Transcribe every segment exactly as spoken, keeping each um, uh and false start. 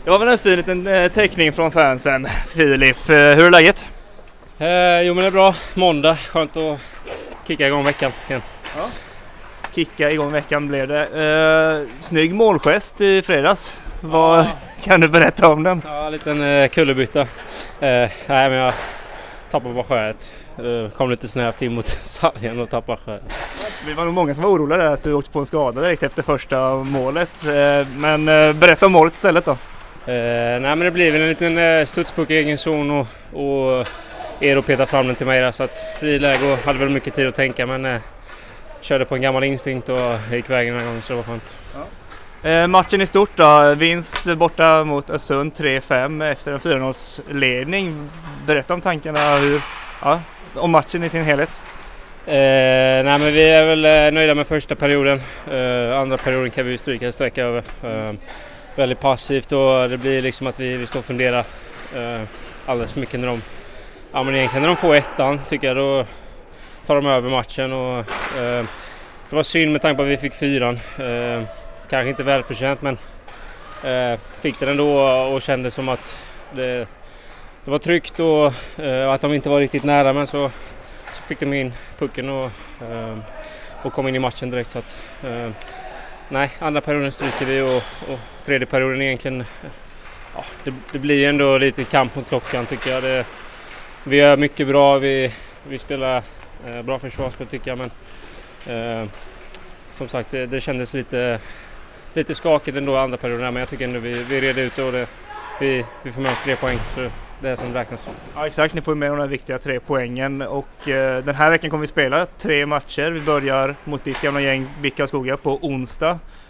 Det var väl en fin liten eh, teckning från fansen. Filip, eh, hur är läget? Eh, jo men det är bra. Måndag, skönt att kicka igång veckan igen. Ja. Kicka igång veckan blev det. Eh, snygg målgest i fredags. Vad Ja. kan du berätta om den? Ja, en liten eh, kullerbytta. Eh, nej men jag tappade bara skäret. Eh, kom lite snävt in mot sargen och tappade skäret. Det var nog många som var oroliga där att du åkte på en skada direkt efter första målet. Eh, men eh, berätta om målet istället då. Eh, nej men det blev en liten eh, studspuck i egen zon och, och Eero petade fram den till mig där, så att friläge och hade väl mycket tid att tänka, men eh, körde på en gammal instinkt och gick vägen en gång, så det var skönt. Ja. Eh, matchen i stort då, vinst borta mot Östersund tre fem efter en fyra noll-ledning. Berätta om tankarna hur, ja, om matchen i sin helhet. Eh, nej men vi är väl eh, nöjda med första perioden. Eh, andra perioden kan vi ju stryka och sträcka över. Eh, väldigt passivt och det blir liksom att vi, vi står och funderar eh, alldeles för mycket när de, ja men egentligen när de får ettan tycker jag, då tar de över matchen och eh, det var synd med tanke på att vi fick fyran. Eh, kanske inte välförtjänt, men eh, fick det ändå och kände som att det, det var tryggt och eh, att de inte var riktigt nära, men så Så fick de in pucken och, eh, och kom in i matchen direkt. Så att, eh, nej, andra perioden stryker vi och, och tredje perioden egentligen, ja, det, det blir ändå lite kamp mot klockan tycker jag. Det, vi gör mycket bra, vi, vi spelar eh, bra försvarsspel tycker jag, men eh, som sagt det, det kändes lite, lite skakigt ändå andra perioden, men jag tycker ändå vi, vi red ut och det, vi, vi får med oss tre poäng. Så det är som räknas. Ja exakt, ni får med de här viktiga tre poängen och eh, den här veckan kommer vi spela tre matcher. Vi börjar mot ditt gamla gäng B I K Karlskoga på onsdag.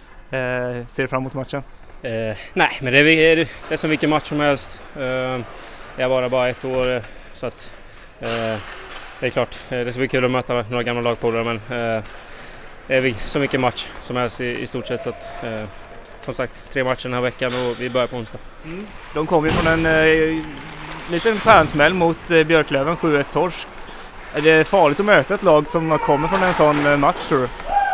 Eh, ser du fram emot matchen? Eh, nej, men det är, det är som vilken match som helst. Eh, jag var bara ett år, så att eh, det är klart, det ska bli kul att möta några gamla lagpolare, men eh, det är som vilken match som helst i, i stort sett. Så att, eh, som sagt, tre matcher den här veckan och vi börjar på onsdag. Mm. De kommer ju från en eh, liten stjärnsmäll mot eh, Björklöven, sju ett torsk. Är det farligt att möta ett lag som kommer från en sån eh, match, tror du?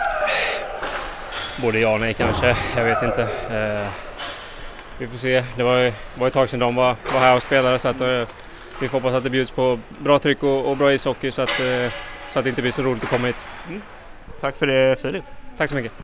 Både ja och nej kanske, jag vet inte. Eh, vi får se, det var ju var ett tag sedan de var, var här och spelade, så att eh, vi får hoppas att det bjuds på bra tryck och, och bra ishockey, så att, eh, så att det inte blir så roligt att komma hit. Mm. Tack för det, Filip. Tack så mycket.